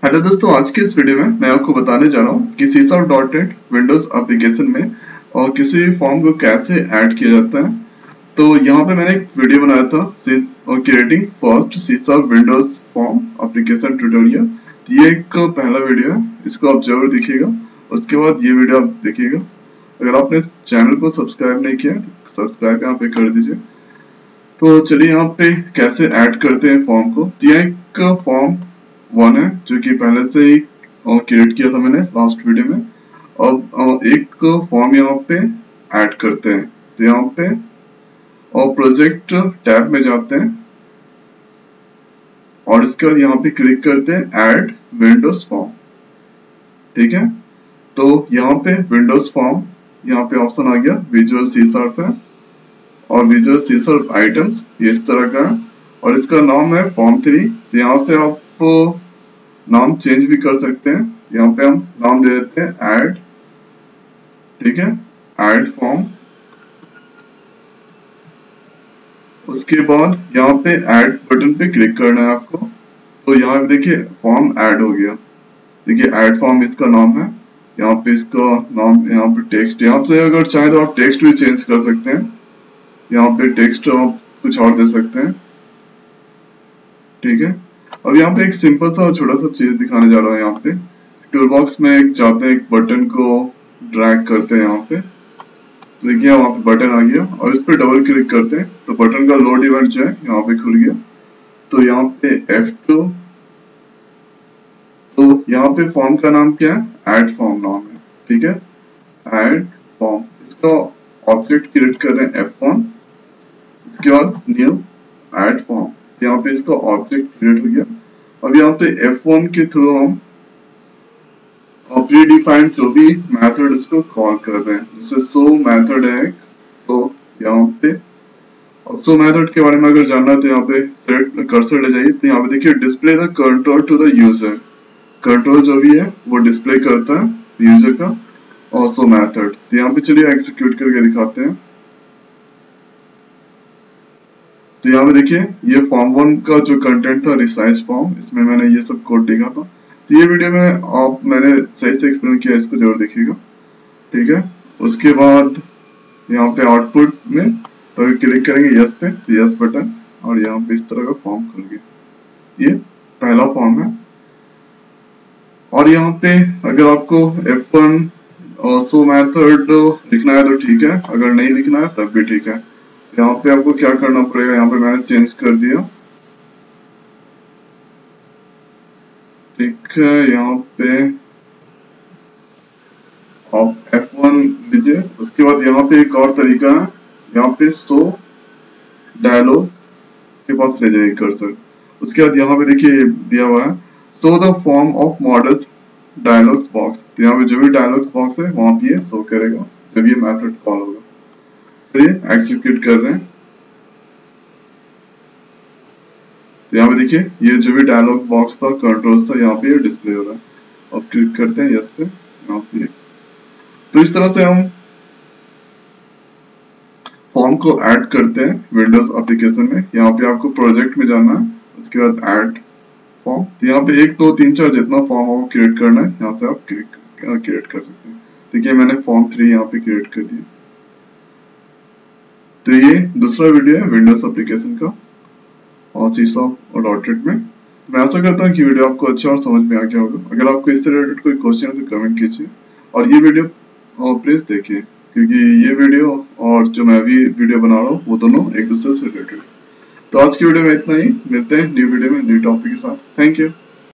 Hello दोस्तों, आज के इस वीडियो में मैं आपको बताने जा रहा हूँ कि C# .NET विंडोज एप्लीकेशन में और किसी भी फॉर्म को कैसे ऐड किया जाता है। तो यहाँ पे मैंने एक वीडियो बनाया था creating first C# windows form application tutorial. ये एक पहला वीडियो है, इसको आप जरूर देखिएगा। उसके बाद ये वीडियो आप देखिएगा। अगर आपने इस चैनल को सब्सक्राइब नहीं किया तो सब्सक्राइब यहाँ पे कर दीजिए। तो चलिए यहाँ पे कैसे ऐड करते हैं फॉर्म को। तो यह एक फॉर्म 1 है जो कि पहले से ही क्रिएट किया था मैंने लास्ट वीडियो में। अब एक फॉर्म यहाँ पे ऐड करते हैं। तो यहाँ पे और प्रोजेक्ट टैब में जाते हैं और इसके बाद यहाँ पे क्लिक करते हैं ऐड विंडोज फॉर्म। ठीक है, तो यहाँ पे विंडोज फॉर्म यहाँ पे ऑप्शन आ गया, विजुअल C# है और विजुअल C# आइटम्स ये इस तरह का है और इसका नाम है फॉर्म 3। तो यहाँ से आप नाम चेंज भी कर सकते हैं। यहाँ पे हम नाम दे देते हैं ऐड। ठीक है, ऐड फॉर्म। उसके बाद यहाँ पे ऐड बटन पे क्लिक करना है आपको। तो यहाँ पे देखिए फॉर्म ऐड हो गया। देखिए ऐड फॉर्म इसका नाम है। यहाँ पे इसका नाम, यहाँ पे टेक्स्ट, यहाँ से अगर चाहे तो आप टेक्स्ट भी चेंज कर सकते हैं। यहाँ पे टेक्स्ट आप कुछ और दे सकते हैं। ठीक है, अब यहाँ पे एक सिंपल सा छोटा सा चीज दिखाने जा रहा हूँ। यहाँ पे टूल बॉक्स में एक जाते हैं, एक बटन को ड्रैग करते हैं यहाँ पे। तो देखिए वहाँ पे बटन आ गया और इस पे डबल क्लिक करते हैं तो बटन का लोड इवेंट जो है यहाँ पे खुल गया। तो यहाँ पे F2, तो यहाँ पे फॉर्म का नाम क्या है, ऐड फॉर्म नाम है। ठीक है, ऐड फॉर्म, इसका ऑब्जेक्ट क्रिएट कर रहे हैं F1। उसके बाद न्यू ऐड फॉर्म, यहाँ पे इसका ऑब्जेक्ट क्रिएट हो गया। अब यहाँ पे F1 के थ्रू हम प्री डिफाइंड जो भी मेथड इसको कॉल कर रहे हैं, जैसे शो मेथड है। तो यहाँ पे शो मेथड के बारे में अगर जानना है तो यहाँ पे कर्सर ले जाइए। तो यहाँ पे देखिए display the control to the user, control जो भी है वो डिस्प्ले करता है यूजर का और शो मेथड। तो यहाँ पे चलिए एग्जीक्यूट करके दिखाते हैं। तो यहाँ पे देखिए ये फॉर्म 1 का जो कंटेंट था रिसाइज फॉर्म, इसमें मैंने ये सब कोड लिखा था। तो ये वीडियो में मैंने सही से एक्सप्लेन किया, इसको जरूर देखिएगा। ठीक है, उसके बाद यहाँ पे आउटपुट में तो क्लिक करेंगे यस पे, तो यस बटन, और यहाँ पे इस तरह का फॉर्म खुल गया। ये पहला फॉर्म है। और यहाँ पे अगर आपको F1 और शो मेथड लिखना है तो ठीक है, अगर नहीं लिखना है तब भी ठीक है। यहाँ पे आपको क्या करना पड़ेगा, यहाँ पे मैंने चेंज कर दिया। ठीक है, यहाँ पे आप F1 लीजिए। उसके बाद यहाँ पे एक और तरीका है, यहाँ पे शो डायलॉग के पास ले जाइए कर्सर। उसके बाद यहाँ पे देखिए दिया हुआ है show the form of models dialogs box. तो यहाँ पे जो भी डायलॉग्स बॉक्स है वहां पे ये शो करेगा जब ये मेथड कॉल होगा। चलिए एग्जीक्यूट कर रहे हैं। तो यहाँ पे देखिए ये जो भी डायलॉग बॉक्स था, कंट्रोल्स था, यहाँ पे ये डिस्प्ले हो रहा है। अब क्लिक करते हैं यस पे, यहाँ पे। तो इस तरह से हम फॉर्म को ऐड करते हैं विंडोज एप्लीकेशन में। यहाँ पे आपको प्रोजेक्ट में जाना है, उसके बाद ऐड फॉर्म। तो यहाँ पे 1 2 3 4 जितना फॉर्म आपको क्रिएट करना है यहाँ से आप क्रिएट कर सकते हैं। देखिए मैंने फॉर्म 3 यहाँ पे क्रिएट कर दिया। तो ये दूसरा वीडियो है विंडोज एप्लीकेशन का और C# और .NET में। मैं आशा करता हूँ कि वीडियो आपको अच्छा और समझ में आ गया होगा। अगर आपको इससे रिलेटेड कोई क्वेश्चन है तो कमेंट कीजिए और ये वीडियो प्लीज देखिए, क्योंकि ये वीडियो और जो मैं अभी वीडियो बना रहा हूँ वो दोनों एक दूसरे से रिलेटेड है। तो आज की वीडियो में इतना ही, मिलते हैं न्यू वीडियो में न्यू टॉपिक के साथ। Thank you.